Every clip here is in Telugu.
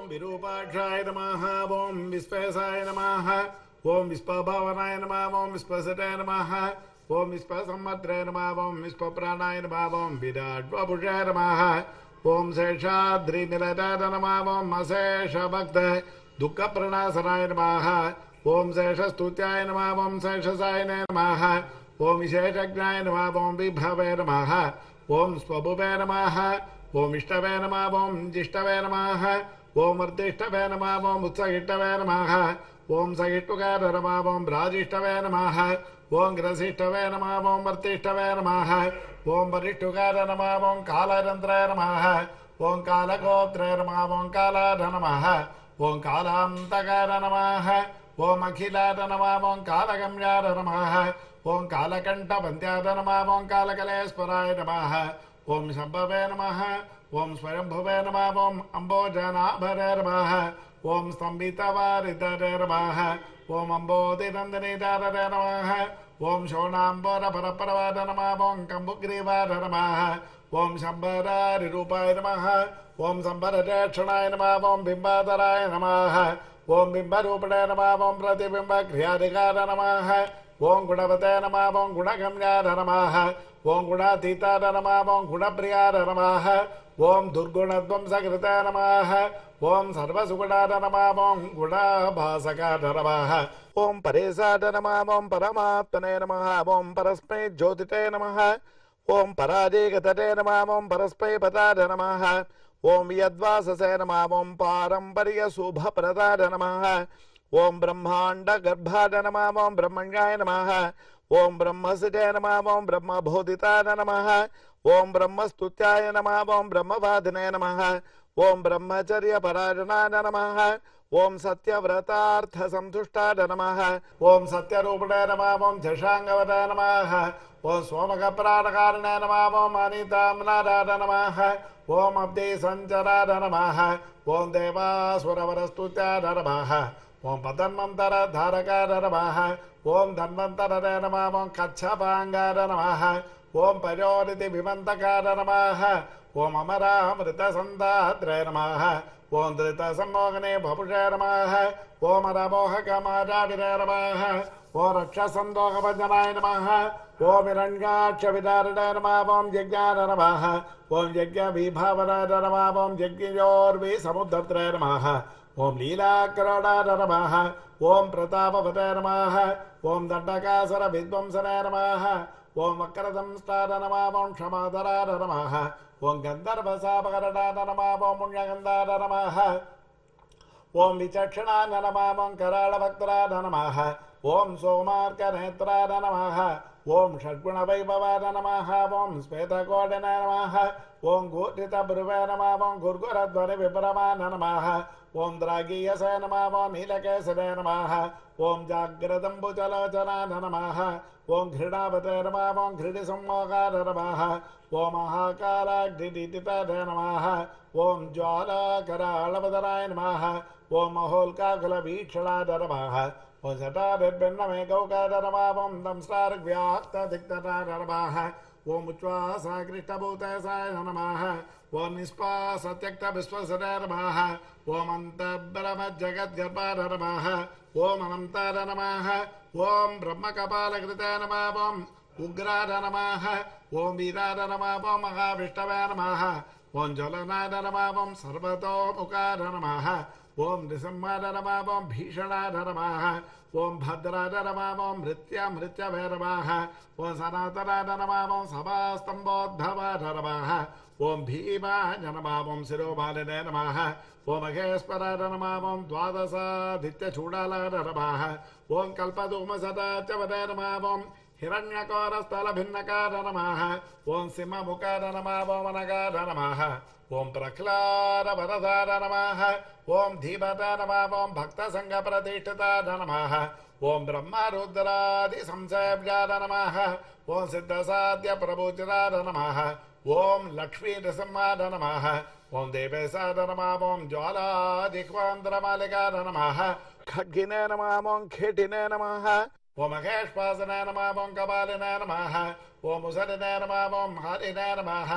विरूपाक्षाय नमः ओम विश्वेशाय नमः ओम विश्वभावनाय नमः ओम विश्वसटाय नमः ओम विश्वसम्मद्राय नमः ओम विश्वप्राणाय नमः ओम विराट्वपुषाय नमः ओम शेषाद्रिमिलटाय नमः ओम अशेषभक्त दुःखप्रणाशनाय नमः ओम शेषस्तुत्याय नमः ओम शेषसाय नमः ओम विशेषज्ञाय नमः ओम विभवे नमः ओम स्वभुवे नमः ओम इष्टवे नमः ओम जिष्टवे नमः ओम अर्धिष्टवे नमः ओम उत्सहिष्टवे नमः ओम सहिष्टुकाय नमः ओम राजिष्टवे नमः ओम ग्रसिष्टवे नमः ओम वर्तिष्टवे नमः ओम वरिष्ठुकाय नमः ओम कालरन्त्राय नमः ओम कालगोत्राय नमः ओम कालाय नमः ओम कालान्तकाय नमः ओम अखिलाय नमः ओम कालगम्याय नमः ओम कालकण्ठवन्त्याय नमः ओम कालकलेश्वराय नमः ओम शम्भवे नमः ओम स्वयंभुवे नमः ओम अम्बोजनाभरे नमः ओम स्तम्भितवारितरे नमः ओम अम्बोधिनन्दनीधारे नमः ओम शोणाम्बरपरपरवाय नमः ओम कम्बुग्रीवाय नमः ओम शम्बरारिरूपाय नमः ओम शम्बररेक्षणाय नमः ओम बिम्बाधराय नमः ओम बिम्बरूपिणे नमः ओम प्रतिबिम्बक्रियाधिकाय नमः ओम गुणवते नमः ओम गुणगम्याय नमः ओम गुणातीताय नमः ओम गुणप्रियाय नमः ओम दुर्गुणध्वंसकृताय नमः ओम सर्वसुगुणाय नमः ओम गुणाभासकाय नमः ओम परेशाय नमः ओम परमात्मने नमः ओम परस्मै ज्योतिते नमः ओम पराजेगतते नमः ओम परस्मै पदाय नमः ओम यद्वाससे नमः ओम पारंपर्य शुभप्रदाय नमः ओम ब्रह्मांड गर्भाय नमः ओम ब्रह्मण्याय नमः ओम ब्रह्मसिते नमः ओम ब्रह्मबोधिताय नमः ओम ब्रह्मस्तुत्याय नमः ओम ब्रह्मवादिने नमः ओम ब्रह्मचर्य परायणाय नमः ओम सत्यव्रतार्थ संतुष्टाय नमः ओम सत्यरूपिणे नमः ओम झषांगवदाय नमः ओम सोमकप्राणकारिणे नमः ओम अनिताम्नादाय नमः ओम अब्धि संचराय नमः ओम देवासुरवरस्तुत्याय नमः ओम पतन्मन्तर धारकाय नमः ओम धन्वन्तरे नमः ओम कच्छपांगाय नमः ओम पयोनिधि विमन्तकाय नमः ओम अमरामृतसन्धात्रे नमः ओम धृतसम्मोहने भपुषे नमः ओम रमोहकमाजाविरे नमः ओम रक्षसन्दोहभञ्जनाय नमः ओम हिरण्याक्षविदारिणे नमः ओम यज्ञाय नमः ओम यज्ञविभावनाय नमः ओम यज्ञयोर्विसमुद्धत्रे नमः ओम लीलाकरणाय नमः ओम प्रतापवते नमः ओम दण्डकासुर विध्वंसने नमः ओम वक्रदंष्टाय नमः ओम क्षमाधराय नमः ओम गन्धर्वशापकरणाय नमः ओम पुण्यगन्धाय नमः ओम विचक्षणाय नमः ओम कराळभक्तराय नमः ओम सोमार्कनेत्राय नमः ओम षड्गुणवैभवाय नमः ओम श्वेतकोटिने नमः ओम गूर्धितभ्रुवे नमः ओम गुर्गुरध्वनिविभ्रमाय नमः ओम द्रागीयसे नमः ओम नीलकेसरे नमः ओम जाग्रदम्बुजलोचनाय नमः ओम घृणावते नमः ओम घृणिसम्मोहाय नमः ओम महाकाराग्निदिताय नमः ओम ज्वालाकराळवदनाय नमः ओम महोल्काकुलवीक्षणाय नमः ओम जटाभिर्भिन्नमेकौकाय नमः ओम दंष्ट्रार्घ्याक्तदिक्तनाय नमः ओम उच्ഛ्वासाकृष्टभूतसाय नमः ओम निष्पासत्यक्तविश्वसनाय नमः ओम अन्तर्ब्रह्मजगद्गर्भाय नमः ओम अनन्ताय नमः ओम ब्रह्मकपालकृताय नमः ओम उग्राय नमः ओम वीराय नमः ओम महाविष्णवे नमः ओम ज्वलनाय नमः ओम सर्वतोमुखाय नमः ओम नृसिंहाय नमः ओम भीषणाय नमः ओम भद्राय नमः ओम मृत्यवे नमः ओम सनातनाय नमः ओम सभास्तम्भोद्भवाय नमः ओम भीमाय नमः ओम शिरोमालिने नमः ओम महेश्वराय नमः ओम द्वादशादित्यचूडालाय नमः ओम कल्पधूमसदाच्यवते नमः ओम हिरण्यकोरस्थलभिन्नकाय नमः ओम सिंहमुखाय नमः ओम अनगाय नमः ओम प्रह्लादवरदाय नमः ओम धीमताय नमः ओम भक्तसङ्घप्रतिष्ठिताय नमः ओम ब्रह्मरुद्रादिसंसेव्याय नमः ओम सिद्धसाध्यप्रभुचिताय नमः ओम लक्ष्मीनृसिंहाय नमः ओम देवेशाय नमः ओम ज्वालाजिह्वान्तरमालिकाय नमः खड्गिने नमः ओम खेटिने नमः ओम महेश्वासनाय नमः ओम कपालिने नमः ओम मुसलिने नमः ओम हरिने नमः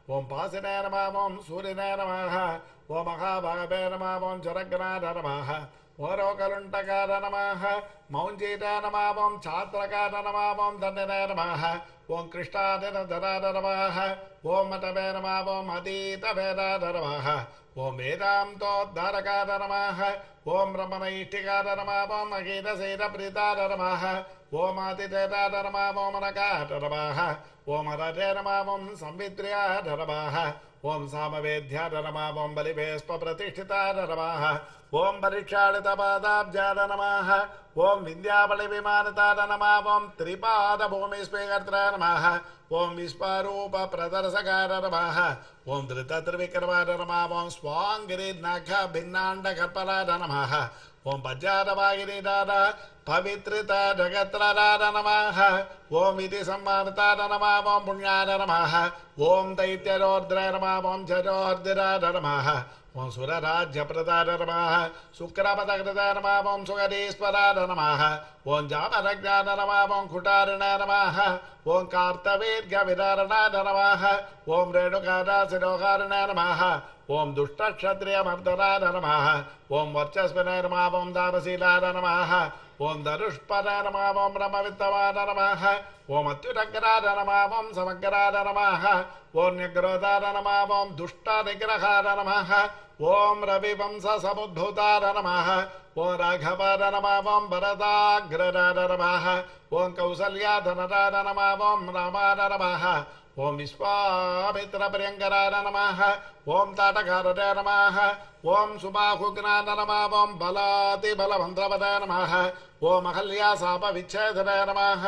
ఓం పాసినే నమః ఓం సూర్యనే నమః ఓం మహాభాగవే నమః ఓం జరగ్నాథ నమః ఓరోకలుంటకార నమః మౌంజీట నమః ఓం ఛాత్రకార నమః ఓం దండనే నమః ఓం కృష్ణాదినధరాధ నమః ఓం మతవే నమః ఓం అతీతవేదాధ నమః ఓం వేదాంతోద్ధారకార నమః ఓం బ్రహ్మనైష్ఠికార నమః ఓం అగీతశైలప్రీతార నమః ఓం ఆతిథేతార నమః ఓం అనకార నమః ఓం అరటే నమః ఓం సంవిత్ర్యార నమః ఓం సామవేద్యార నమః ఓం బలిభేస్ప ప్రతిష్ఠితార నమః ఓం పరీక్షాళితపాదాబ్జార నమః ఓం వింధ్యాబలి విమానతార నమః ఓం త్రిపాద భూమిస్పీకర్త్ర నమః ఓం విశ్వరూప ప్రదర్శకార నమః ఓం ధృతత్రివిక్రమార నమః ఓం స్వాంగిరి నఖ భిన్నాండ కల్పరార నమః ఓం పజ్జారవాగిరిదార పవిత్రిత జగత్రార నమః ఓం ఇది సమ్మానతార నమః ఓం పుణ్యార నమః ఓం దైత్యరోద్ర నమః ఓం జరోర్దిరార నమః ఓం సురరాజ్యప్రదార నమః శుక్రపదకృత నమః ఓం సుగరీశ్వరార నమః ఓం జామరజ్ఞాన నమః ఓం కుటారిణ నమః ఓం కార్తవీర్ఘ విదారణార నమః ఓం రేణుకారాశిరోకారిణ నమః ఓం దుష్టక్షత్రియమర్దనార నమః ఓం వర్చస్విన నమః ఓం దానశీలార నమః ఓం ధనుష్పర నమః ఓం బ్రహ్మవిత్తవార నమః ఓం అత్యురగ్రార నమః ఓం సమగ్రార నమః ఓం నిగ్రోధార నమః ఓం దుష్ట నిగ్రహార నమః ఓం రవివంశ సముద్భూతార నమః ఓం రాఘవార నమః ఓం భరతాగ్రరార నమః ఓం కౌసల్యాధనరార నమః ఓం రామార నమః ఓం విశ్వామిత్రప్రియంకరార నమః ఓం తాటకారరే నమః ఓం సుబాహుగ్నార నమః ఓం బలాతి బలవంతవద నమః ఓం అహల్యాశాప విచ్ఛేదన నమః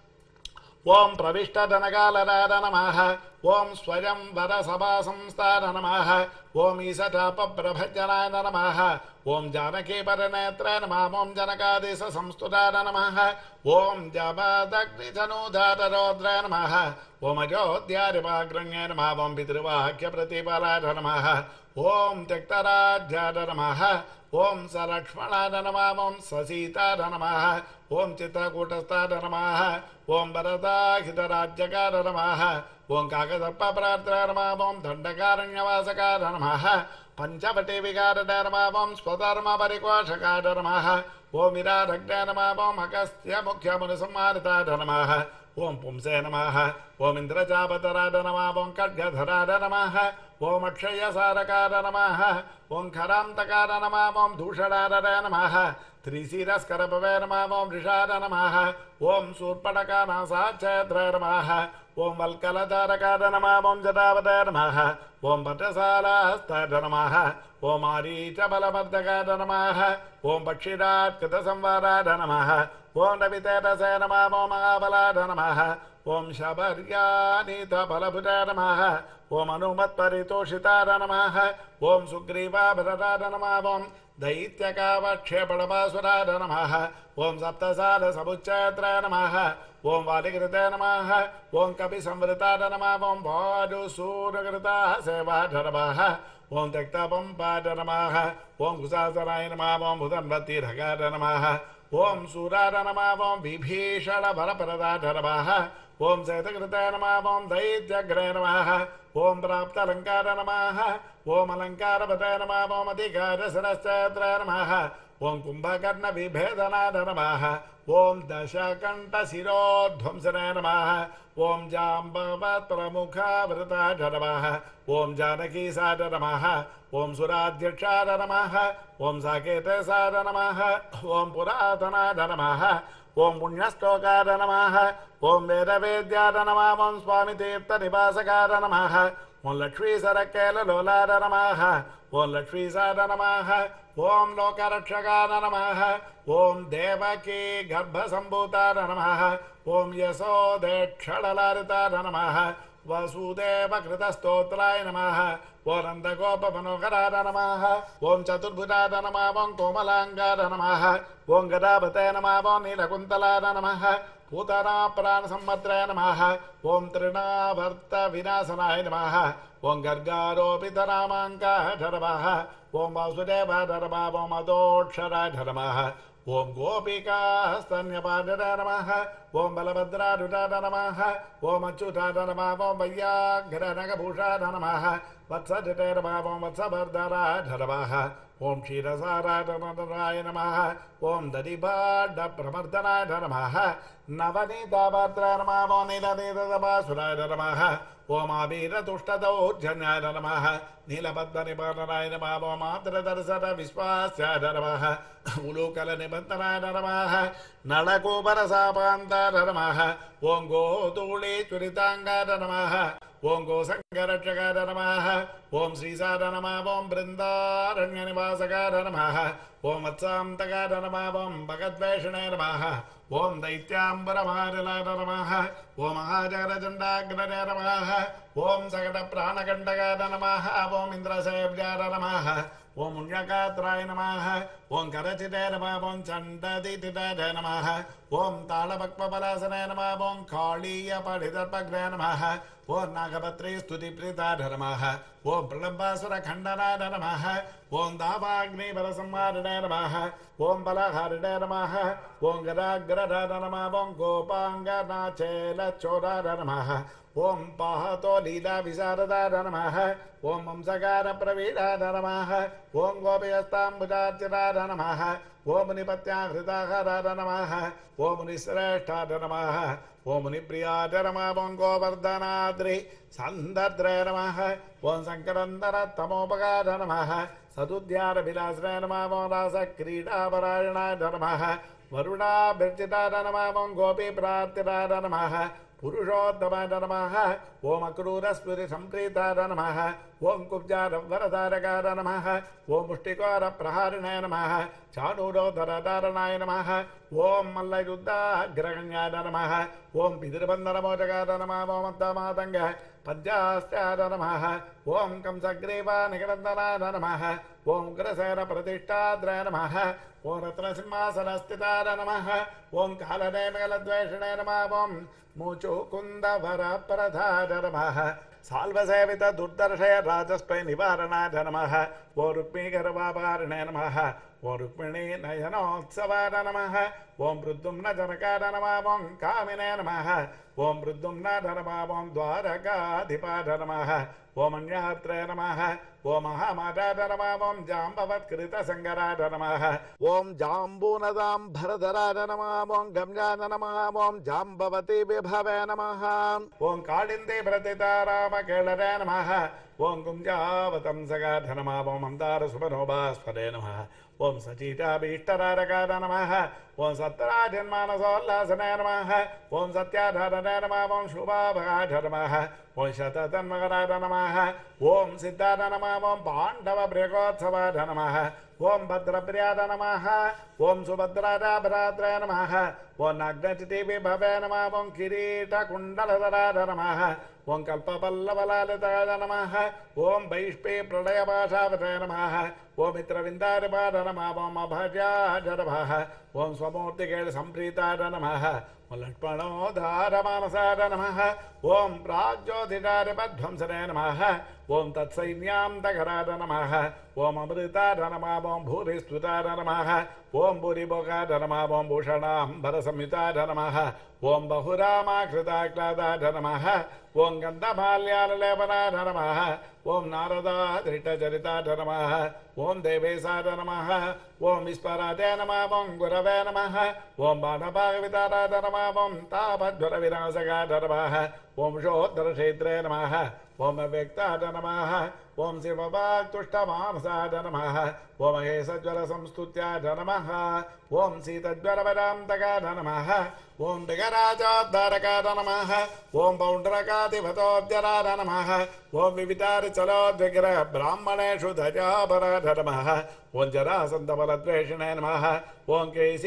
ఓం ప్రవిష్టధనకాలరార నమః ఓం స్వయం వర సభా సంస్థార నమః ఓం ఈశటాపప్రభజనాయ నమః ఓం జానకీ పరనేత్ర నమః ఓం జనకాదేశ సంస్తుతార నమః ఓం జమదగ్నిధనుధారరౌద్ర నమః ఓం అయోధ్యారివాగ్రణ్య నమః ఓం పితృవాక్య ప్రతిఫలార నమః ఓం త్యక్తరాజ్యార నమః ఓం సలక్ష్మణార నమః ఓం ససీతార నమః ఓం చిత్రకూటస్థార నమః ఓం భరతాహితరాజ్యకార నమః ఓం కాకసర్పప్రార్థన నమః ఓం దండకారణ్యవాసకార నమః పంచవటి వికారణ నమః ఓం స్వధర్మ పరికోషకార నమః ఓం విరారగ్న నమః ఓం అగస్త్య ముఖ్యమునిసంహారితార నమః ఓం పుంసే నమః ఓం ఇంద్రజాపతరార నమః ఓం ఖడ్గధరార నమః ఓం అక్షయసారకార నమః ఓం ఖరాంతకార నమః ఓం దూషణారర నమః త్రిశిరస్కరభవే నమః ఓం ఋషార నమః ఓం శూర్పణకానాసాచ్ఛేద్ర నమః ఓం వల్కలధారకార నమః ఓం జటావత నమః ఓం పటసాలహస్తార నమః ఓం ఆరీచబలమర్దకార నమః ఓం పక్షిరాత్కృత సంవారార నమః ఓం రవితేజసే నమః ఓం మహాబలార నమః ఓం శబర్యానీత బలభుజ నమః ఓం అనుమత్పరితోషితార నమః ఓం సుగ్రీవాభరతార నమః ఓం దైత్యకావక్షేపణమాసురార నమః ఓం సప్తసార సముచ్ఛేత్ర నమః ఓం వాలికృతే నమః ఓం కపి సంవృతార నమః ఓం వాజుసూరకృత సేవాఢ నమః ఓం త్యక్తపంపాఢ నమః ఓం కుశాసనాయ నమః ఓం భుధన్వతీర్ఘకార నమః ఓం సూరార నమః ఓం విభీషణ బలపరదాఢ నమః ఓం శతకృతే నమః ఓం దైత్యగ్రే నమః ఓం ప్రాప్తాలంకార నమః ఓం అలంకారపతే నమః ఓం అధికారశిరశ్చేత్ర నమః ఓం కుంభకర్ణ విభేదనాథ నమః ఓం దశకంఠ శిరోధ్వంసనే నమః ఓం జాంబవత్ ప్రముఖావృతాఢ నమః ఓం జానకీసార నమః ఓం సురాధ్యక్షార నమః ఓం సాకేతసార నమః ఓం పురాతనాఢ నమః ఓం పుణ్యశ్లోకార నమః ఓం వేదవేద్యార నమః ఓం స్వామి తీర్థ నివాసకార నమః ఓం లక్ష్మీసరకేల లోలార నమః ఓం లక్ష్మీసార నమః ఓం లోకరక్షకార నమః ఓం దేవకీ గర్భసంభూతార నమః ఓం యశోదేక్షళలారితార నమః వసుదేవకృతస్తోత్రాయ నమః ఓం నందగోపమనోహరార నమః ఓం చతుర్భుజార నమః ఓం కోమలాంగార నమః ఓం గదాపతే నమః ఓం నీలకుంతలార నమః పూతనా ప్రాణ సంవత్రాయ నమః ఓం తృణావర్త వినాశనాయ నమః ఓం గర్గారోపిత నామాంకాయ నమః ఓం వాసుదేవాయ నమః ఓం అదోక్షరాయ నమః ఓం గోపికాస్తన్యపాదరాయ నమః ఓం బలభద్రారుడాయ నమః ఓం అచ్యుతాయ నమః ఓం వయ్యాఘ్రనగభూషాయ నమః వత్సజటాయ నమః ఓం వత్సభర్ధరాయ నమః ఓం క్షీరసారాయ నమః ఓం దధిభాండప్రమర్దనాయ నమః నవనీతాభద్రాయ నమః ఓం నీలనీలదభాసురాయ నమః ఓం ఆబీరతుష్టదౌర్జన్యాయ నమః నీలబద్ధనిబంధనాయ నమః ఓం ఆర్ద్రదర్శన విశ్వాస్యాయ నమః ఉలూకలనిబంధనాయ నమః నళకూపరసాపాంతాయ నమః ఓం గోధూళీచురితాంగాయ నమః ఓం గోసంగరక్షకాయ నమః ఓం శ్రీసార నమః ఓం బృందారణ్యనివాసకాయ నమః ఓం వత్సాంతకాయ నమః ఓం భగద్వేషణాయ నమః ఓం దైత్యాంబరమారిలాయ నమః ఓం మహాజగరచండాగ్రనే నమః ఓం సకట ప్రాణకండకాయ నమః ఓం ఇంద్రసేవ్యాయ నమః ఓం పుణ్యగాత్రాయ నమః ఓం కరచితాయ నమః ఓం చండదితితాయ నమః ఓం తాళపక్వపలాసనాయ నమః ఓం కాళీయపఠితర్పగ్నాయ నమః ఓం నాగపత్రే స్తుతిప్రీతాయ నమః ఓం ప్రళంబాసురఖండనాయ నమః ఓం దావాగ్నిబలసంహారిణాయ నమః ఓం బలహారిణాయ నమః ఓం గదాగ్రరాయ నమః ఓం గోపాంగనాచేలచోరాయ నమః ఓం పాహతో లీలా విశారదాయ నమః ఓం వంశకార ప్రవీణాయ నమః ఓం గోపయస్తాంబుజార్చితాయ నమః ఓం మునిపత్యాహృతాహారాయ నమః ఓం మునిశ్రేష్ఠాయ నమః ఓం మునిప్రియాయ నమః ఓం గోవర్ధనాద్రి సందద్రాయ నమః ఓం సంకరందరత్తమోపకార నమః సదుద్యాన విలాసనాయ నమః ఓం రాసక్రీడాపరాయణాయ నమః వరుణాభిర్జితాయ నమః ఓం గోపీప్రార్తితాయ నమః పురుషోత్తమాయ నమః ఓం అక్రూరస్ఫురి సంప్రీతాయ నమః ఓం కుబ్జారవరధారకాయ నమః ఓం ముష్టికోర ప్రహారిణాయ నమః చాణూరోధరధారణాయ నమః ఓం మల్లయుద్ధాగ్రగణ్యాయ నమః ఓం పితృబంధనమోచకాయ నమః ఓం అత్తమాతంగ పంచాస్త్యాయ నమః ఓం కంసగ్రీవానికరందనాయ నమః ఓం ఉగ్రసేన ప్రతిష్టాద్రాయ నమః ఓం రత్నసింహాసనస్థితాయ నమః ఓం కాలనేమికలద్వేషణాయ నమః ఓం ముచుకుందవరప్రధాయ నమః సాల్వసేవిత దుర్దర్శయ రాజస్పై నివారణాయ నమః ఓ రుక్మీగర్వాపారిణాయ నమః ఓం రుక్మిణీ నయనోత్సవాయ నమః ఓం మృద్యుమ్న జనకాయ నమః ఓం కామినే నమః ఓం మృద్యుమ్న నమః ఓం ద్వారకాధిపాయ నమః ఓం అన్యాత్రే నమః ఓం మహామాతాయ నమః ఓం జాంబవత్కృత సంగరాయ నమః ఓం జాంబూనదాంబరధరాయ నమః ఓం గమ్యాయ నమః ఓం జాంబవతి విభవే నమః ఓం కాళింది ప్రతితారామకేళరే నమః ఓం గుంజావతంసగాయ నమః ఓం మందార సుమనోభాస్వరే నమః ఓం సచీతాభీష్టరారకాయ నమః ఓం సత్రాజన్మానసోల్లాసనాయ నమః ఓం సత్యాధారణాయ నమః ఓం శుభాభగాయ నమః ఓం శతతన్మకరాయ నమః ఓం సిద్ధాయ నమః ఓం పాండవ ప్రేకోత్సవాయ నమః ఓం భద్రప్రియాయ నమః ఓం సుభద్రాభరాత్రాయ నమః ఓం నగ్నచితి విభవే నమః ఓం కిరీటకుండలధరాయ నమః ఓం కల్పపల్లవలాలితాయ నమః ఓం వైష్పే ప్రళయపాశావతాయ నమః ఓం మిత్రవిందారిపాద నమః ఓం అభజాయ నమః ఓం స్వమూర్తికేళ సంప్రీతాయ నమః ఓం లక్ష్మణోధారమానసాయ నమః ఓం ప్రాజ్యోతిషారిపధ్వంసనే నమః ఓం తత్సైన్యాంతకరాయ నమః ఓం అమృతాయ నమః ఓం భూరిస్తుతాయ నమః ఓం భూరిభోగాయ నమః ఓం భూషణాంబరసంయుతాయ నమః ఓం బహురామాకృతాక్లాదాయ నమః ఓం గంధమాల్యాలలేపనాయ నమః ఓం నారదాధృతచరితాయ నమః ఓం దేవేశాయ నమః ఓం విశ్వరాజాయ నమః ఓం గురవే నమః ఓం బాణభాగవితారాయ నమః ఓం తాపజ్వర వినాశకాయ నమః ఓం షోత్తరక్షేత్రే నమః ఓం అవ్యక్తాయ నమః ఓం శివవాక్తుష్టమానసాయ నమః ఓం మహేశజ్వర సంస్తుత్యాయ నమః ఓం శీతజ్వరవరాంతకాయ నమః ఓం దిగరాజోద్ధారకాయ నమః ఓం పౌండ్రకాధిపతోద్యరాయ నమః ఓం వివితారిచలోద్విగ్రహ బ్రాహ్మణేషు ధజాపరాయ నమః ఓం జరాసంధబలద్వేషిణే నమః ఓం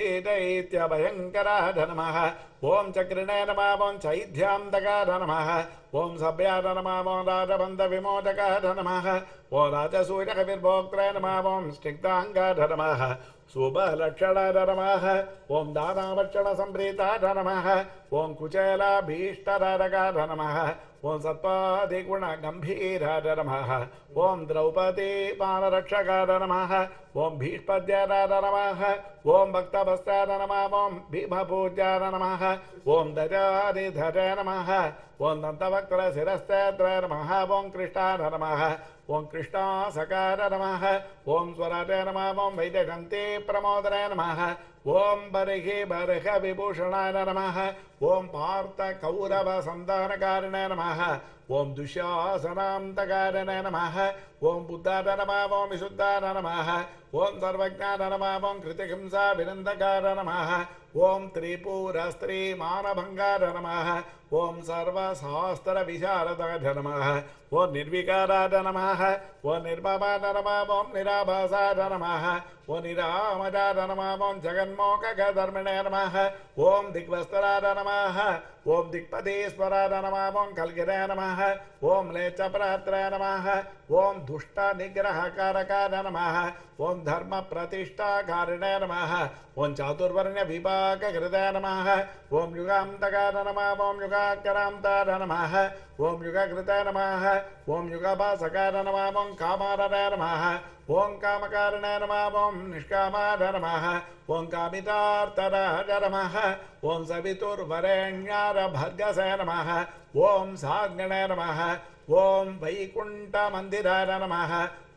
కేశీదైత్యభయంకరాయ నమః ఓం చక్రిణే నమః ఓం చైధ్యాంతకాయ నమః ఓం సభ్యాయ నమః ఓం రాజబంధ విమోచకాయ నమః ఓం రాజసూయకవిర్భోక్త్రే నమః ఓం స్నిగ్ధాంగాయ నమః शुभलक्षणाय नमः ओम दानावर्षण संप्रीताय नमः ओम कुचेलाभीष्टरारकाय नमः ओम सत्पादिगुण गंभीराय नमः ओम द्रौपदी मानरक्षकाय नमः ओम भीष्पद्याय नमः ओम भक्तभस्ताय नमः ओम भीमपूज्याय नमः ओम दजारिधराय नमः ओम दन्तवक्त्र शिरस्तेन्द्राय नमः ओम कृष्णाय नमः ओम कृष्णासकाय नमः ओम स्वराय नमः ओम वैजयन्ती प्रमोदनाय नमः ओम बर्हि बर्ह विभूषणाय नमः ओम पार्थ कौरव संधानकारिणे नमः ओम दुःशासनान्तकारिणे नमः ओम बुद्धाय नमः ओम विशुद्धाय नमः ओम सर्वज्ञाय नमः ओम कृतिहिंसा विनन्दकाय नमः ओम त्रिपुरस्त्री मानभंगाय नमः ओम सर्वशास्त्र विशारदाय नमः ओम निर्विकाराय नमः ओम निर्ममाय नमः ओम निराभासाय नमः ओम निरामजाय नमः ओम जगन्मोक्षधर्मिणे नमः ओम दिग्वस्त्राय नमः ओम दिक्पदेश्वराय नमः ओम कल्गिराय नमः ओम लेचप्रात्राय नमः ओम दुष्ट निग्रहकारकाय नमः ओम धर्म प्रतिष्ठाकारिणे नमः ओम चातुर्वर्ण्य विभाग कृताय नमः ओम युगान्तकाय नमः ओम युगाकरान्ताय नमः ओम युगकृताय नमः ओम युगभासकाय नमः ओम कामाराय नमः ओम कामकारिणाय नमः ओम निष्कामाय नमः ओम कामितार्थराय नमः ओम सवितुर्वरेण्याय भर्गसे नमः ओम साग्निणे नमः ओम वैकुण्ठमन्दिराय नमः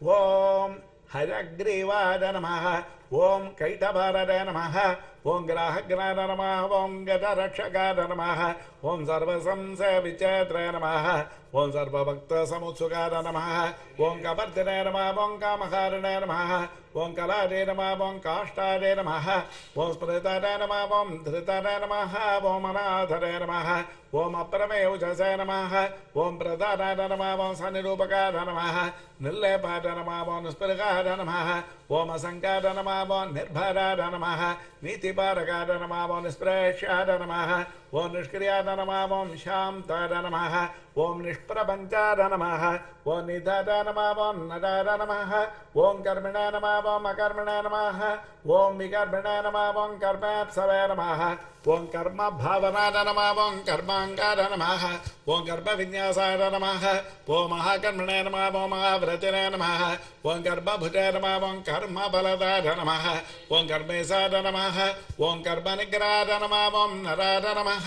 ओम हयग्रीवाय नमः ओम कैटभाराय नमः ओम ग्राहग्नाय नमः ओम गजरक्षकाय नमः ओम सर्वसंशय विचेत्राय नमः ओम सर्वभक्तसमुत्सुकाय नमः ओम कपर्दिने नमः ओम कामकारिणे नमः ओम कलादे नमः ओम काष्ठादे नमः ओम स्मृताय नमः ओम धृताय नमः ओम अनाथरे नमः ओम अप्रमेयुजसे नमः ओम प्रदानाय नमः ओम सनिरूपकाय नमः निर्लेपाय नमः ओम निष्पृगाय नमः ओम असंकाय नमः ओम निर्भराय नमः नीतिपारकाय नमः ओम निष्प्रेष्याय नमः ओम निष्क्रियाय नमः ओम शान्ताय नमः ओम निष्प्रपञ्चाय नमः ओम निधाय नमः ओम नदाय नमः ओम कर्मिणाय नमः ओम अकर्मिणाय नमः ओम विकर्मिणाय नमः ओम कर्मेप्सवे नमः ओम कर्म भावनाय नमः ओम कर्माङ्गाय नमः ओम गर्भविन्यासाय नमः ओम महाकर्मणे नमः ओम महाव्रतिने नमः ओम गर्भभुजाय नमः ओम कर्मबलदाय नमः ओम कर्मेशाय नमः ओम कर्मनिग्रहाय नमः ओम नराय नमः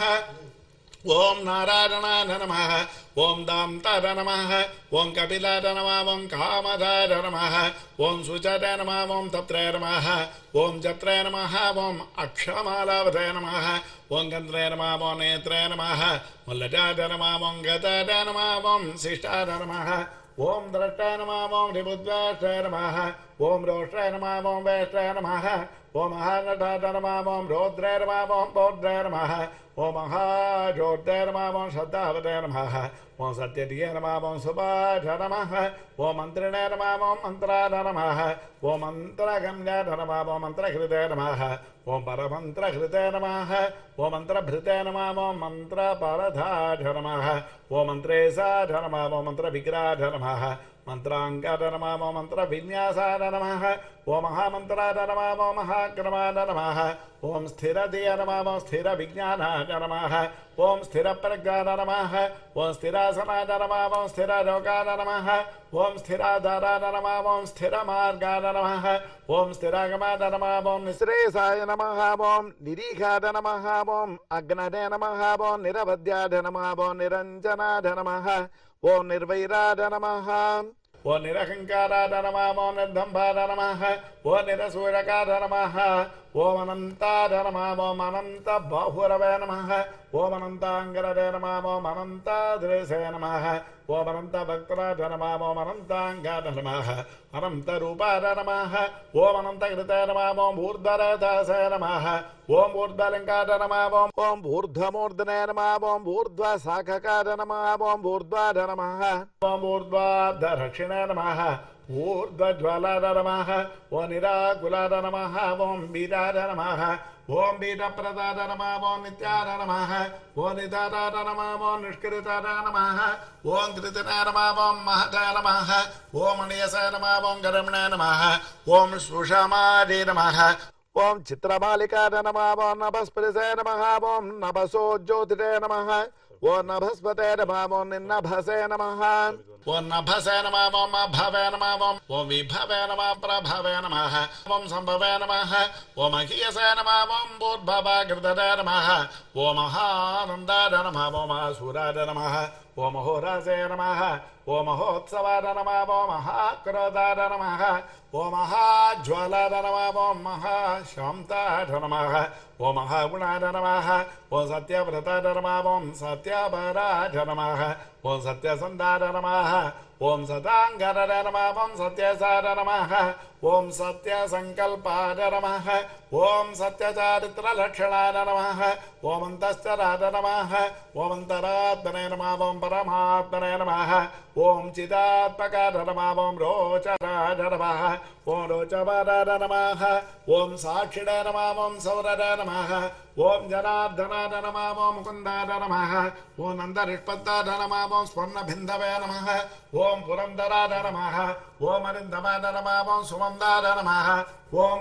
ओम नारायणाय नमः ओम दान्ताय नमः ओम कपिलाय नमः ओम कामदाय नमः ओम सुचराय नमः ओम तत्राय नमः ओम जत्राय नमः ओम अक्षमालावताय नमः ओम गन्धाय नमः ओम नेत्राय नमः ओम लजाय नमः ओम गताय नमः ओम शिष्टाय नमः ओम द्रष्टाय नमः ओम विबुद्ध्वाष्टाय नमः ओम रोष्टाय नमः ओम वैष्टाय नमः ओम महानटाय नमः ओम रौद्राय नमः ओम पौद्राय नमः ओम महाजोद्राय नमः ओम श्रद्धावताय नमः ओम सत्यधिये नमः ओम सुभाष नमः ओम मन्त्रिणे नमः ओम मन्त्राय नमः ओम मन्त्रगम्याय नमः ओम मन्त्रकृते नमः ओम परमन्त्रकृते नमः ओम मन्त्रभृते नमः ओम मन्त्रपरधाय नमः ओम मन्त्रेशाय नमः ओम मन्त्रविग्रहाय नमः मंत्रांगाय नमः ओम मन्त्रविन्यासाय नमः ओम महामन्त्राय नमः ओम महाक्रमाय नमः ओम स्थिरधिये नमः ओम स्थिरविज्ञानाय नमः ओम स्थिरप्रज्ञाय नमः ओम स्थिरासनाय नमः ओम स्थिरयोगाय नमः ओम स्थिराधाराय नमः ओम स्थिरमार्गाय नमः ओम स्थिरागमाय नमः ओम निःश्रेयसाय नमः ओम निरीघाय नमः ओम अग्नये नमः ओम निरवध्याय नमः ओम निरञ्जनाय नमः ओम निर्वैराय नमः ओम निरहंकाराय नमः ओम निर्दम्भाय नमः ओम निरसूरकाय नमः ओम अनन्ताय नमः ओम अनंत बाहुरवे नमः ओम अनन्तांगरवे नमः ओम अनन्तादृशे नमः ओम अनन्तभक्त्राय नमः ओम अनन्तांगाय नमः अनन्तरूपाय नमः ओम अनन्तकृताय नमः ओम ऊर्ध्वरथाय नमः ओम ऊर्ध्वलिङ्गाय नमः ओम ऊर्ध्वमूर्धने नमः ओम ऊर्ध्वशाखकाय नमः ओम ऊर्ध्वाय नमः ओम ऊर्ध्वाधरक्षिणे नमः ऊर्ध्वज्वालाय नमः ओम निराकुलाय नमः ओम वीराय नमः ఓం బీజప్రదాయ నమః ఓం నిత్యాయ నమః ఓం నిదాయ నమః ఓం నిష్కృతాయ నమః ఓం కృతినాయ నమః ఓం మహతాయ నమః ఓం అనియసాయ నమః ఓం గరమణాయ నమః ఓం సుషమాదే నమః ఓం చిత్రమాలికాయ నమః ఓం నభస్పతిసాయ నమః ఓం నభసోజ్యోతిరే నమః ఓం నభస్పతే నమః ఓం నిన్నభసే నమః ఓం నభసే నమః ఓం అభవే నమః ఓం విభవే నమః ప్రభవే నమః ఓం సంభవే నమః ఓం అఖియసే నమః ఓం భూర్భవగృతదే నమః ఓం మహానందాయ నమః ఓం మహాసూరాయ నమః ఓం మహోరాజే నమః ఓం మహోత్సవాయ నమః ఓం మహాక్రోధాయ నమః ఓం మహాజ్వాలాయ నమః ఓం మహాశాంతాయ నమః ఓం మహాగుణాయ నమః ఓం సత్యవ్రతాయ నమః ఓం సత్యపరాయ నమః ఓం సత్యసంధాయ నమః ఓం సతాంగరాయ నమః ఓం సత్యసాయ నమః ఓం సత్యసంకల్పాయ నమః ఓం సత్యచారిత్రలక్షణాయ నమః ఓం అంతశ్చరాయ నమః ఓం అంతరాత్మనే నమః ఓం పరమాత్మనే నమః ఓం చిదాత్మకాయ నమః ఓం రోచరాయ నమః ఓం రోచపరాయ నమః ఓం సాక్షిణే నమః ఓం సౌరరాయ నమః ఓం జనార్దనాయ నమః ఓం ముకుందాయ నమః ఓం నందనిష్పత్తాయ నమః ఓం స్వర్ణభిందవే నమః ఓం పురందరాయ నమః ఓం అరిందమాయ నమః ఓం సుమందాయ నమః ఓం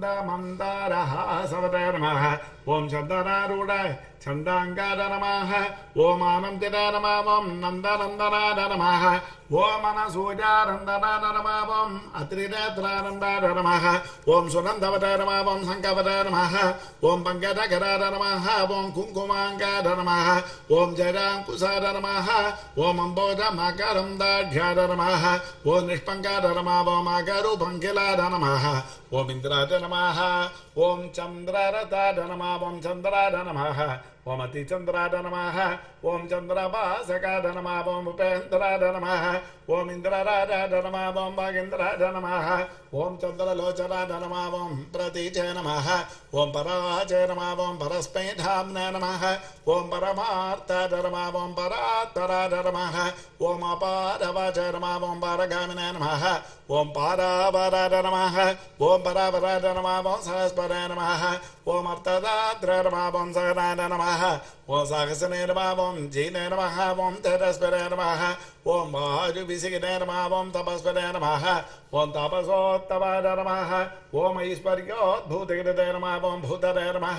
కుందమందారహాసవతే నమః ఓం చందనారూఢాయ చందాంగాయ నమః ఓం ఆనందినాయ నమః ఓం నందనందనాయ నమః ఓం అనసూయానందనాయ నమః ఓం అత్రినేత్రానందాయ నమః ఓం సునందవతే నమః ఓం శంఖవతే నమః ఓం పంకజకరాయ నమః ఓం కుంకుమాంగాయ నమః ఓం జయాంకుశాయ నమః ఓం అంబోజమకరందాఢ్యాయ నమః ఓం నిష్పంకాయ నమః ఓం అగరుపంకిలాయ నమః ఓం ఇంద్రాయ నమః ఓం చంద్రరథాయ నమః ఓం చంద్రాయ నమః ఓం అతిచంద్రాయ నమః ఓం చంద్రభాసకాయ నమః ఓం ఉపేంద్రాయ నమః ఓం ఇంద్రరాజాయ నమః ఓం భాగేంద్రాయ నమః ఓం చంద్రలోచనాయ నమః ఓం ప్రతీచే నమః ఓం పరాచే నమః ఓం పరస్మైధామ్నే నమః ఓం పరమార్థాయ నమః ఓం పరాత్పరాయ నమః ఓం అపారవాచే నమః ఓం పారగామినే నమః ఓం పారావరాయ నమః ఓం పరావరాయ నమః ఓం సహస్పరాయ నమః ఓం అర్థదాత్రాయ నమః ఓం సహనాయ నమః ఓం సాహసనే నమః ఓం జీనే నమః ఓం తేజస్పరాయ నమః ఓం వాయువిసిగినే నమః ఓం తపస్పరాయ నమః ఓం తపసోత్తమాయ నమః ఓం ఐశ్వర్యోద్భూతగిరిదే నమః ఓం భూతరే నమః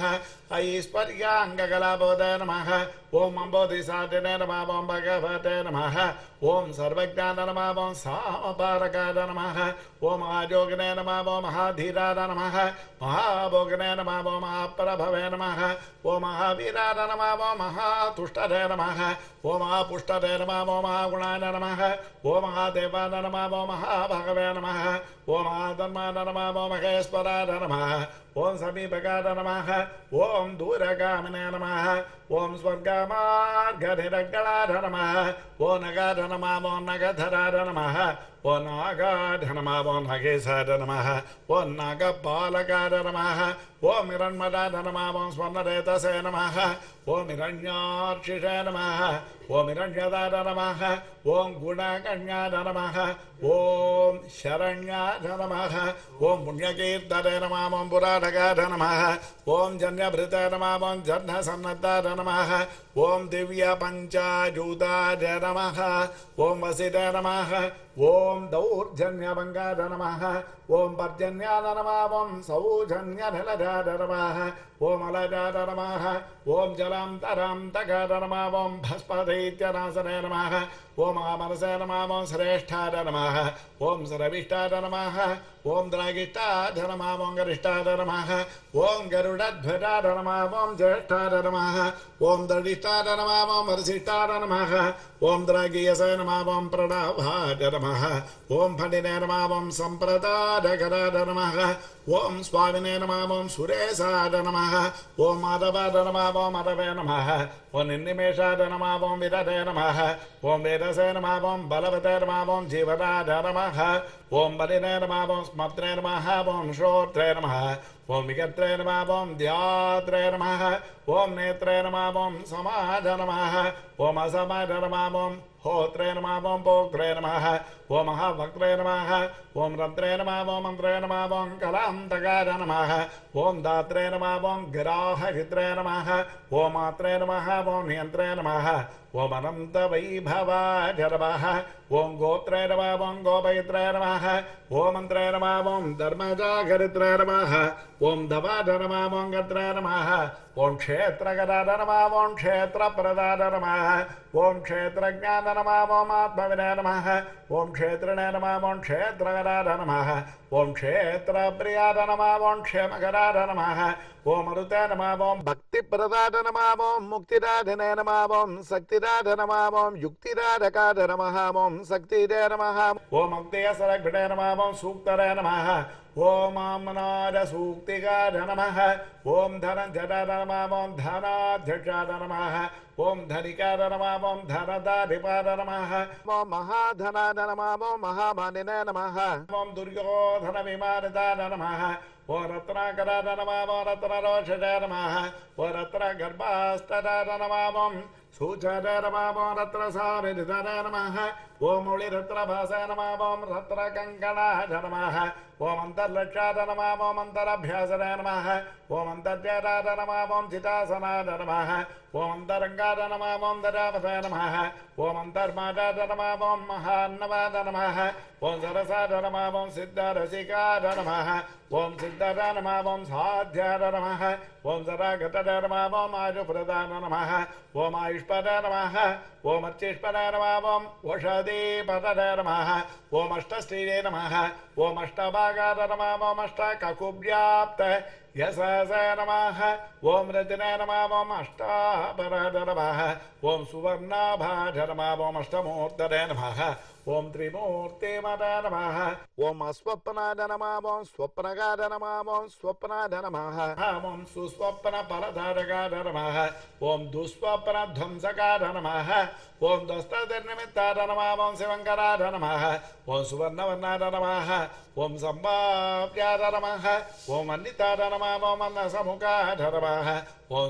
ఐశ్వర్యాంగకలాబోధే నమః ఓం అంబోధిసాటినే నమః ఓం భగవతే నమః ఓం సర్వజ్ఞాన నమః ఓం సామపారకాయ నమః ఓం మహాయోగినే నమః ఓం మహాధీరాయ నమః మహాభోగినే నమః ఓం మహాప్రభవే నమః ఓం మహావీరాయ నమః ఓం మహాతుష్టరే నమః ఓం మహాపుష్టరే నమః ఓం మహాగుణాయ నమః ఓం మహాదేవాయ నమః ఓం మహాభగవే నమః ఓం మహాధర్మాయ నమః ఓం మహేశ్వరాయ నమః ఓం సమీపకాయ నమః ఓం దూరగామినే నమః ఓం స్వర్గమార్గనిరగణాయ నమః ఓం నగాయ నమః ఓం నగధరాయ నమః ఓం నాగాయ నమః ఓం నగేశాయ నమః ఓం నాగపాలకాయ నమః ఓం హిరణ్మయాయ నమః ఓం స్వర్ణరేతసే నమః ఓం హిరణ్యాక్షిషే నమః ఓం హిరణ్యదాయ నమః ఓం గుణగణ్యాయ నమః ఓం శరణ్యాయ నమః ఓం పుణ్యకీర్తనే నమః ఓం పురాణగాయ నమః ఓం జన్యభృతాయ నమః ఓం జన్యసన్నద్ధాయ నమః ఓం దివ్య పంచాజూతాయ నమః ఓం వసితాయ నమః ఓం దౌర్జన్యభంగాయ నమః ఓం పర్జన్యాయ నమః ఓం సౌజన్యనిలయాయ నమః ఓం అలయాయ నమః ఓం జలాంతరాంతకాయ నమః ఓం భస్మదైత్యనాశనే నమః ఓం మనసే నమః ఓం శ్రేష్ఠాయ నమః ఓం సరవిష్టాయ నమః ఓం ద్రాగిష్టాయ నమః ఓం గరిష్టాయ నమః ఓం గరుడధ్వజాయ నమః ఓం జ్యేష్ఠాయ నమః ఓం దడిష్టాయ నమః ఓం వరిష్టాయ నమః ఓం ద్రాగీయసే నమః ఓం ప్రణవాయ నమః ఓం ఫణినే నమః ఓం సంప్రదాయకరాయ నమః ఓం స్వామినే నమః ఓం సురేశాయ నమః ఓం మాధవాయ నమః ఓం మాధవే నమః ఓం నిర్నిమేషాయ నమః ఓం విరదే నమః ఓం వేదసే నమః ఓం బలవతే నమః ఓం జీవనాయ నమః ఓం బలినే నమః ఓం స్మత్రే నమః ఓం శ్రోత్రే నమః ఓం విగత్రే నమః ఓం ధ్యాత్రే నమః ఓం నేత్రే నమః ఓం సమాజ నమః ఓం అసమాజ నమః ఓం होत्रे नमः ओं पोक्त्रे नमः ओं महावक्त्रे नमः ओं रन्त्रे नमः ओं मन्त्रे नमः ओं कलान्तकाय नमः ओं दात्रे नमः ओं गिराहहित्रे नमः ओं मात्रे नमः ओं नियन्त्रे नमः ओं अनन्तवैभवाय नमः ओं गोत्रे नमः ओं गोपयित्रे नमः ओं मन्त्रे नमः ओं धर्मजागरित्रे नमः ओं धवाय नमः ओं गत्रे नमः ओं क्षेत्रगदाय नमः ओं क्षेत्रप्रदाय नमः ओं क्षेत्रज्ञाय नमः ओं आत्मविदे नमः ओं क्षेत्रिणे नमः ओं क्षेत्रगदाय नमः ओं क्षेत्रप्रियाय नमः ओं क्षेमकराय नमः ओं मरुते नमः ओं भक्तिप्रदाय नमः ओं मुक्तिदाधिने नमः ओं शक्तिदाय नमः ओं युक्तिदायकाय नमः ओं शक्तिदे नमः ओं मुक्तियसरघटे नमः ओं सूक्तरे नमः ओम अमनाद सूक्तिकाय नमः ओम धनंजयाय नमः ओम धनाध्यक्षाय नमः ओम धनिकाय नमः ओम धनदाधिपाय नमः ओम महाधनाय नमः ओम महामानिने नमः ओम दुर्योधन विमानिताय नमः ओम रत्नाकराय नमः ओम रत्नरोषजाय नमः ओम रत्नगर्भास्तदाय नमः ओम सूचराय नमः ओम रत्नसारिधाय नमः ओम मौलिरत्नभासाय नमः ओम रत्नकङ्कणाय नमः ओम अंतर्लक्षाय नमः ओम अंतरभ्यासनाय नमः ओम अंतर्ज्ञानाय नमः ओम चितासनाय नमः ओम अंतरंगाय नमः ओम दरावसाय नमः ओम अंतर्मादाय नमः ओम महान्नवाय नमः ओम सरसाय नमः ओम सिद्धरसिकाय नमः ओम सिद्धराय नमः ओम साध्याय नमः ओम सरागताय नमः ओम आयुप्रदाय नमः ओम आयुष्पदाय नमः ओम अर्चिष्पदाय नमः ओम ओषधिपदाय नमः ओम अष्टश्रीये नमः ओम अष्टभागाय नमः ओम अष्टककुव्याप्त यशसे नमः ओम रजने नमः ओम अष्टापराय नमः ओम सुवर्णाभाय नमः ओम अष्टमूर्तये नमः ओम त्रिमूर्तिमदाय नमः ओम अस्वप्नाय नमः ओम स्वप्नगाय नमः ओम स्वप्नाय नमः ओम सुस्वप्नफलधारकाय नमः ओम दुःस्वप्नध्वंसकाय नमः ओम दस्तनिमित्ताय नमः ओम शिवङ्कराय नमः ओम सुवर्णवर्णाय नमः ओम सम्भाव्याय नमः ओम अन्निताय नमः ओम अन्नसमुखाय नमः ओम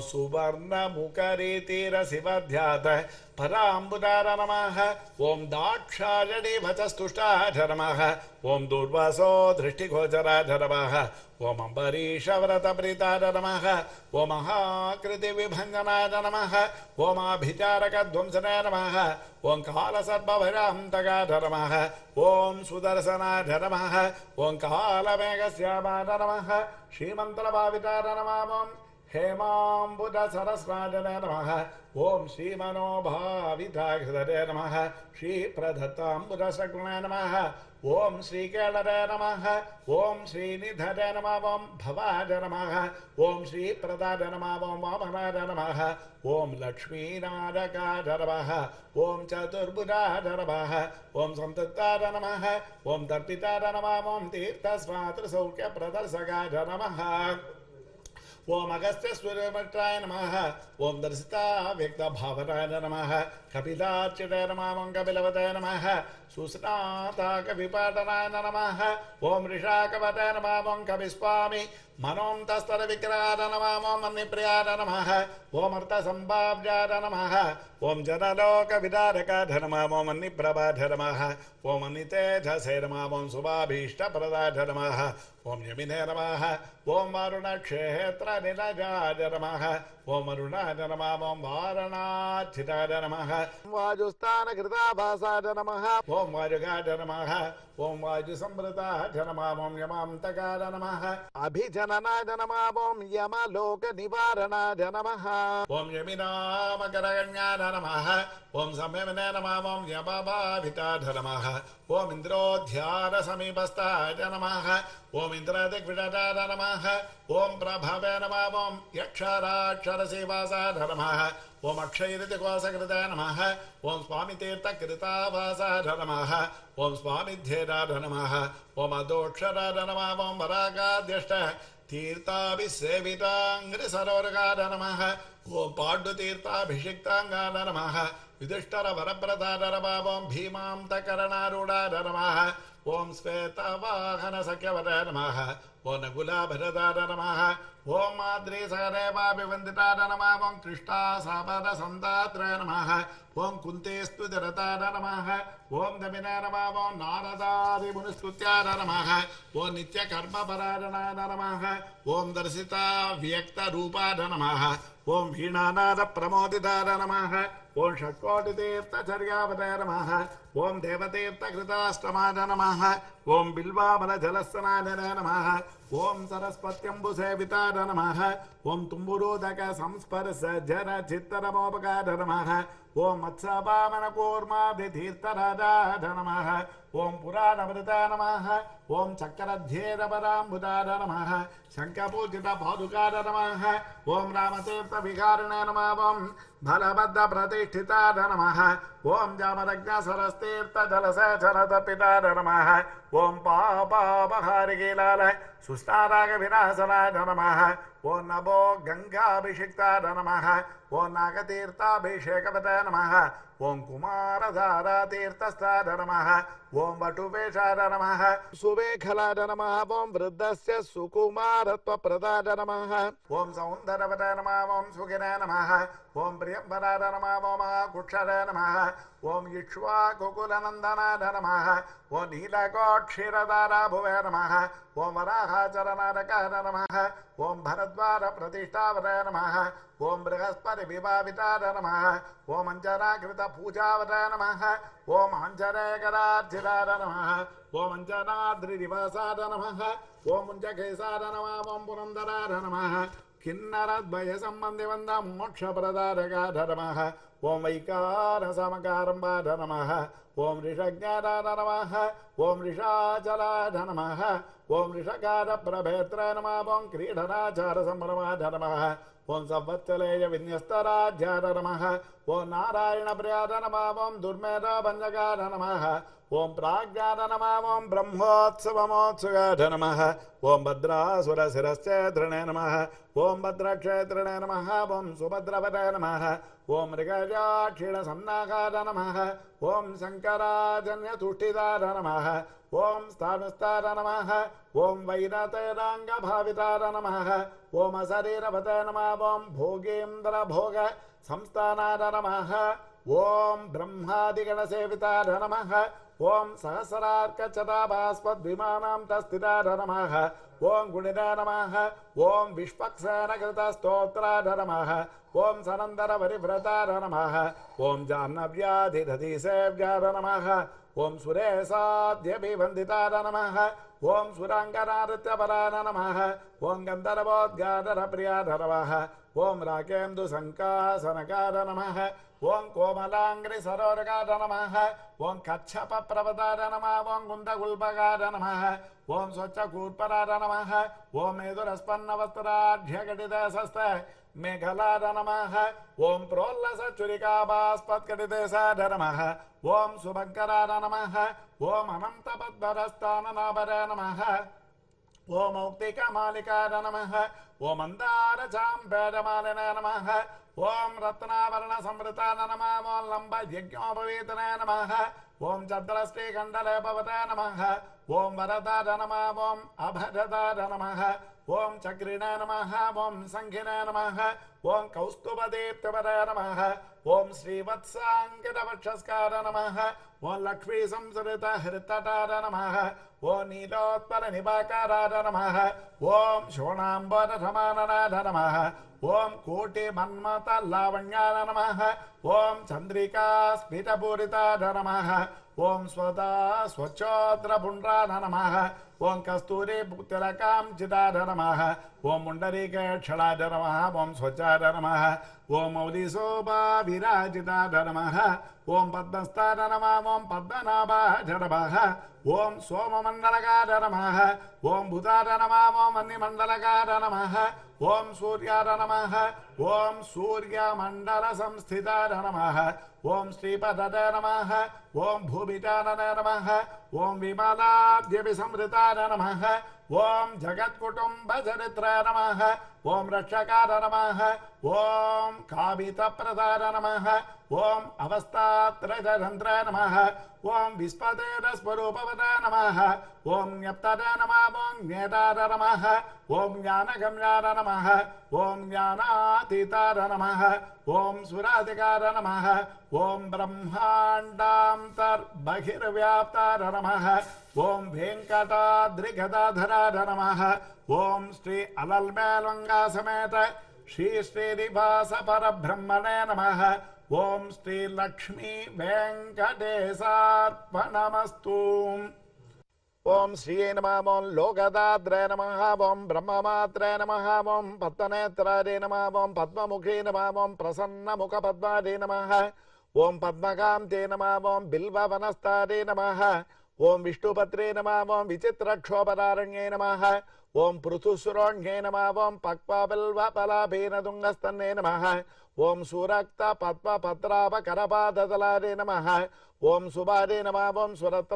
सुवर्णमुखरीतिरसिवध्यात पराम्बुदाय नमः ओम दाक्षायणीभचस्तुष्टाय नमः ओम दूर्वासो दृष्टिगोचराय नमः ओम अम्बरीषव्रतप्रीताय नमः ओम महाकृतिविभञ्जनाय नमः ओम आभिचारकध्वंसनाय नमः ओम कालसर्पभयान्तकाय नमः ओम सुदर्शनाय नमः ओम कालमेघश्यामाय नमः श्रीमन्त्रभाविताय नमः ओम हेमाम्बुजसरस्राजने नमः ओम श्रीमनोभाविताक्षरे नमः श्रीप्रदत्ताम्बुजशक्ने नमः ओम श्रीकेळरे नमः ओम श्रीनिधरे नमः ओम भवाय नमः ओम श्रीप्रदाय नमः ओम वामनाय नमः ओम लक्ष्मीनारकाय नमः ओम चतुर्भुजाय नमः ओम संतताय नमः ओम दर्पिताय नमः ओम तीर्थस्वातृसौख्यप्रदर्शकाय नमः ओम अगस्त्यसूर्यमित्राय नमः ओम दर्शिता व्यक्तभावनाय नमः कपिलार्चिताय नमः ओम कपिलवताय नमः सुस्नाताकविपाटनाय नमः ओम ऋषाकवताय नमः ओम कविस्वामी मनों तस्तरविग्रहाय नमः ओम मन्निप्रियाय नमः ओम अर्थसम्भाव्याय नमः ओम जनलोकविदारकाय नमः ओम मन्निप्रभाय नमः ओम मन्नितेजसे नमः ओम शुभाभीष्टप्रदाय नमः ओम यमिने नमः ओम वरुणक्षेत्रनिलजाय नमः ओम अरुणाय नमः ओम वारणाच्युताय नमः वायुस्थानकृताभासाय नमः ओम वायुगाय नमः ओम वायुसंवृताय नमः ओम यमान्तकाय नमः अभिजननाय नमः ओम यमलोकनिवारणाय नमः ओम यमिनामकरगण्याय नमः ओम संयमिने नमः ओम यमभाविताय नमः ओम इन्द्रोध्यानसमीपस्थाय नमः ओम इन्द्रदिग्विजयाय नमः ओम प्रभवे नमः ओम यक्षराक्षरसेवासाय नमः ओम अक्षयृतिकोशकृताय नमः ओम स्वामितीर्थकृतावासाय नमः ओम स्वामिध्येयाय नमः ओम अदोक्षराय नमः ओम वरागाद्यष्ट तीर्थाभिसेविताङ्घ्रिसरोरगाय नमः ओम पाण्डुतीर्थाभिषिक्ताङ्गाय नमः युधिष्ठिरवरप्रदाय नमः ओम भीमान्तकरणारूढाय नमः ओम श्वेतवाहनसख्यवराय नमः ఓం నకులాభరదార నమః ఓం మాద్రీ సహదేవాభివందితార నమః ఓం కృష్ణా సాపద సందాత్ర నమః ఓం కుంతేస్తు జరతార నమః ఓం దమిన నమః ఓం నారదాది మునిస్తుత్యార నమః ఓం నిత్య కర్మపరాయణాయ నమః ఓం దర్శిత వ్యక్త రూపాయ నమః ఓం వీణానాద ప్రమోదితార నమః ఓం షట్కోటితీర్థచర్యావతాయ నమః ఓం దేవతీర్థకృతాష్టమాయ నమః ఓం బిల్వామల జలస్నాయ నమః ఓం సరస్వత్యంబుసేవితాయ నమః ఓం తుంబురోదక సంస్పర్శ జన చిత్తరమోపకార నమః ఓం మత్స్యపామన కూర్మాభితీర్థరాజాయ నమః ఓం పురాణమృతాయ నమః ఓం చక్రధ్యేరపరాంబుదాయ నమః శంఖపూజిత పాదుకాయ నమః ఓం రామతీర్థ విహారిణే నమః ఓం బలభద్ర ప్రతిష్ఠితాయ నమః ఓం జామరజ్ఞ సరస్తీర్థ జలసేచరతపితాయ నమః ఓం పాపాపహారికీలాల సుష్టారాగ వినాశనాయ నమః ఓం నభో గంగాభిషిక్తాయ నమః ఓం నాగతీర్థాభిషేకవతాయ నమః ఓం కుమారధారాతీర్థస్థాయ నమః ఓం వటువేషాయ నమః సువేఖలాయ నమః ఓం వృద్ధస్య సుకుమారత్వప్రదాయ నమః ఓం సౌందరవతాయ నమః ఓం సుఖినాయ నమః ఓం ప్రియంవరాయ నమః ఓం కుక్షరాయ నమః ఓం ఇక్ష్వాకుకులనందనాయ నమః ఓం నీలకోక్షీరదారాభువే నమః ఓం వరాహాచరణారకాయ నమః ఓం భరద్వార ప్రతిష్టావతాయ నమః ఓం బృహస్పతి విభావితాయ నమః ఓం అంజనాకృత పూజావతాయ నమః ఓం అంజనేకరార్చితాయ నమః ఓం అంజనాద్రినివాసాయ నమః ఓం ముంజకేశాయ నమః ఓం పురందరాయ నమః కిన్నరద్వయ సంబంధి వంద మోక్షప్రదారకాయ నమః ఓం వైకార సమకారంబాయ నమః ఓం ఋషజ్ఞానాయ నమః ఓం ఋషాచలాయ నమః ఓం ఋషకార ప్రభేత్రాయ నమః ఓం క్రీడనాచార సంభ్రమాయ నమః ఓం సంవత్సలేయ విన్యస్తరాజ్యాయ నమః ఓం నారాయణ ప్రియాయ నమః ఓం దుర్మేధ భంజకాయ నమః ఓం ప్రాజ్ఞాయ నమః ఓం బ్రహ్మోత్సవమోత్సుకాయ నమః ఓం భద్రాసురశిరశ్చేత్రణే నమః ఓం భద్రక్షేత్రణే నమః ఓం సుభద్రపదే నమః ఓం మృగజాక్షీణ సన్నాకాయ నమః ఓం శంకరాజన్యతుష్టిదాయ నమః ఓం స్థానుస్థాయ నమః ఓం వైనతేరాంగభావితాయ నమః ఓం అశరీరపతే నమః ఓం భోగేంద్ర భోగ సంస్థానాయ నమః ఓం బ్రహ్మాదిగణసేవితాయ నమః ఓం సహస్రార్కచతాభాస్పద్విమానాం తస్థితాయ నమః ఓం గుణితాయ నమః ఓం విష్పక్సేనకృతస్తోత్రాయ నమః ఓం సనందర పరివ్రతాయ నమః ఓం జాహ్నవ్యాధిదధిసేవ్యాయ నమః ఓం సురేశాద్యభివందితాయ నమః ఓం సురాంగనానృత్యపరాయ నమః ఓం గంధర్వోద్గాధరప్రియాయ నమః ఓం రాకేందు సంకాసనకాయ నమః ఓం కోమలాంగ్రి సరోరకాయ నమః ఓం కచ్చప ప్రవదాయ నమః ఓం గుండగుల్పకాయ నమః ఓం స్వచ్ఛకూర్పరాయ నమః ఓం మేధురస్పన్నవస్త్రాఢ్యఘటితశస్త మేఘలాయ నమః ఓం ప్రోల్లసచురికాభాస్పత్కటితేశాయ నమః ఓం సుభంకరాయ నమః ఓం అనంతపద్మరస్థాననాభరాయ నమః ఓం మౌక్తికమాలికాయ నమః ఓం మందారచాంబేరమాలినాయ నమః ఓం రత్నాభరణ సంవృతాయ నమః ఓం లంబ యజ్ఞోపవీతనాయ నమః ఓం చంద్రశ్రీకంఠలేపవతాయ నమః ఓం వరదాయ నమః ఓం అభరదాయ నమః ఓం చక్రిణాయ నమః ఓం సంఘినాయ నమః ఓం కౌస్తుభదీప్తిపదాయ నమః ఓం శ్రీవత్సాంకితవక్షస్కార నమః ఓం లక్ష్మీ సంసృత హృతటార నమః ఓం నీలోత్పల నిభాకారార నమః ఓం శోణాంబర సమాననాథ నమః ఓం కోటి మన్మత లావణ్యాయ నమః ఓం చంద్రికా స్ఫితపూరితాయ నమః ఓం స్వదా స్వచ్ఛోద్రపుండ్రాయ నమః ఓం కస్తూరి తిలకాంచితాయ నమః ఓం ముండరీకేక్షణాయ నమః ఓం స్వచ్ఛాయ నమః ఓం మౌలిశోభావిరాజితాయ నమః ఓం పద్మస్థాయ నమః ఓం పద్మనాభాయ నమః ఓం సోమమండలకాయ నమః ఓం భూతాయ నమః ఓం వన్నిమండలకాయ నమః ఓం సూర్యాయ నమః ఓం సూర్యమండల సంస్థితాయ నమః ఓం శ్రీపదయ నమః ఓం భూమితాయ నమః ఓం విమలాద్యభిసంవృతాయ నమః ओम जगत्कुटुम्बचरित्राय नमः ओम रक्षकाय नमः ओम कामितप्रदाय नमः ओम अवस्थात्रयतन्त्राय नमः ओम विस्पतेरस्वरूपवताय नमः ओम ज्ञप्तये नमः ओम ज्ञेताय नमः ओम ज्ञानगम्याय नमः ओम ज्ञानातीताय नमः ओम सुराधिकाय नमः ओम ब्रह्माण्डान्तर्बहिर्व्याप्ताय नमः ओम वेंकटाद्रिगदाधराय नमः ओम श्री अलल्मेलंगा समेत श्री श्रीनिवास परब्रह्मणे नमः ओम श्री लक्ष्मी वेंकटेशार्पणमस्तु ओम श्री नमः ओम लोकदाद्रे नमः ओम ब्रह्ममात्रे नमः ओम पद्मनेत्राय नमः ओम पद्ममुखे नमः ओम प्रसन्नमुखपद्माय नमः ओम पद्मकान्ते नमः ओम बिल्ववनस्ताय नमः ओम विष्णुपत्रे नमः ओम विचित्रक्षोभरारण्ये नमः ओम पृथुसुरोण्ये नमः ओम पक्वबिल्वफलाभीनदुङ्गस्तन्ने नमः ओम सुरक्त पद्मपत्रापकरपादतलारे नमः ओम सुबारे नमः ओम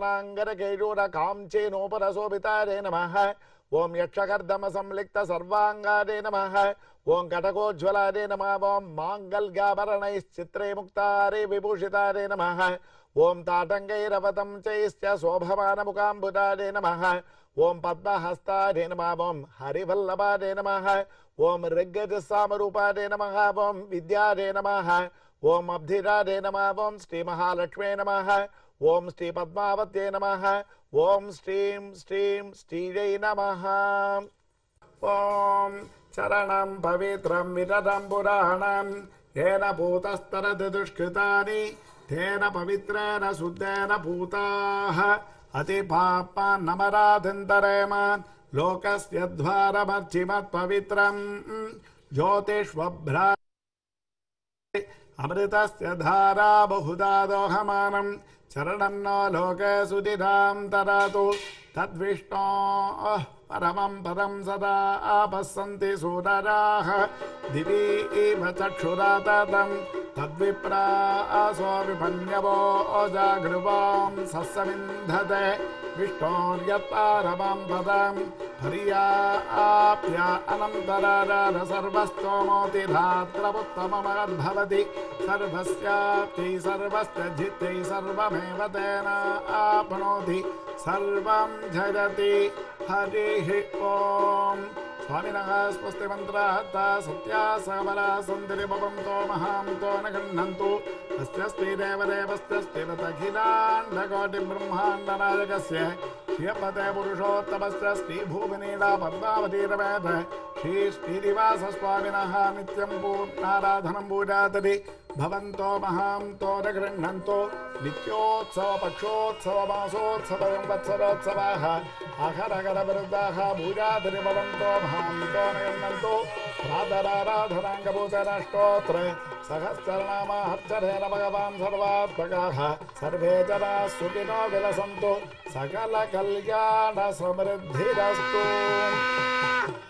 सुरत्नांगरकेयूरकाञ्चेनोपरशोभितारे नमः ओम यक्षकर्दम संलिप्त सर्वांगारे नमः ओम कटकोज्ज्वलारे नमः ओम मांगल्याभरणैश्चित्रे मुक्तारे विभूषितारे नमः ओम ताटंकैरवतं चैश्च शोभमानमुकाम्बुदारे नमः ओम पद्महस्तारे नमः ओम हरिवल्लभारे नमः ओम ऋग्गजसामरूपारे नमः ओम विद्यारे नमः ओम अब्धिरारे नमः ओम श्री महालक्ष्मी नमः ओम श्री पद्मावत्ये नमः ओम श्रीं श्रीं श्रीयै नमः ओम चरणं पवित्रं विदधं पुराणं येन भूतस्तरति दुष्कृतानि तेन पवित्रेण शुद्धेन भूताः अतिपापान्नमराधिन्तरेम लोकस्य द्वारमर्चिमत्पवित्रम् ज्योतिष्वभ्रा अमृतस्य धारा बहुधा दोहमानम् चरणं नो लोके सुधिरां तरतु तद्विष्णोः परमं पदं सदा आपस्सन्ति सूरराः दिवि इव चक्षुरा ततं तद्विप्रासो विपन्यवो जागृवां सस्समिन्धते विष्णोर्यत्पारमं पदं पर्याप्य अनन्तरार सर्वस्तोमोतिधात्रमुत्तममद्भवति सर्वस्याप्ति सर्वस्य जित्यै सर्वमेव तेन आपनोति सर्वं जगति हरिः ओम् स्वामिनः स्वस्ति मन्त्रार्था सत्या सबला सन्ति भवन्तो महान्तो न गृह्णन्तु अस्य देवदेवस्य अखिलाण्डकोटिब्रह्माण्डनायकस्य श्रियपते पुरुषोत्तमस्य श्रीभूमिनीला पद्मावतीरमेध श्रीनिवासस्वामिनः नित्यं पूर्णाराधनं पूजातति भवन्तो महान्तो न गृह्णन्तो नित्योत्सव पक्षोत्सव मासोत्सव संवत्सरोत्सवाः अहरगरवृद्धाः पूजातति भवन्तो महान्तो न गृह्णन्तो प्रातराराधनाङ्गपूजनष्टोत्र सहस्रनामार्चनेन भगवान् सर्वात्मकाः सर्वे जनाः सुखिनो विलसन्तु सकलकल्याणसमृद्धिरस्तु।